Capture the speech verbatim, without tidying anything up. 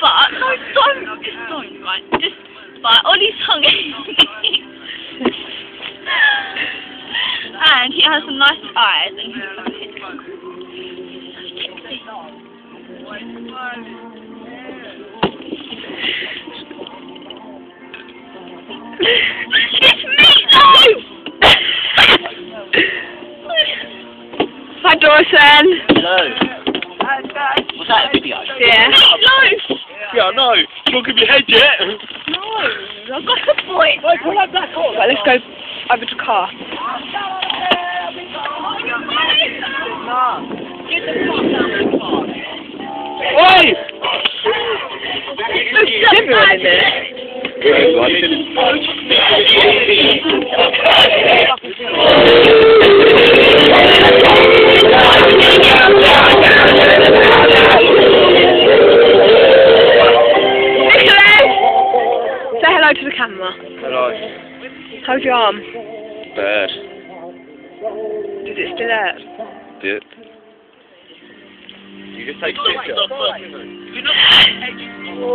but no, don't, just don't, right? Just, but Ollie's hungry. And he has some nice eyes, and he's it's meatloaf! Hi Dawson. Hello. Was that a video? Yeah. Meatloaf! Yeah, I know. You don't give your head yet. No, I've got the point. Wait, pull that back on. Right, let's go over to car. Wait! There's everyone in there. Say hello to the camera. Hello. Hold your arm. Bad. Does it still hurt? Dip. You just take a picture.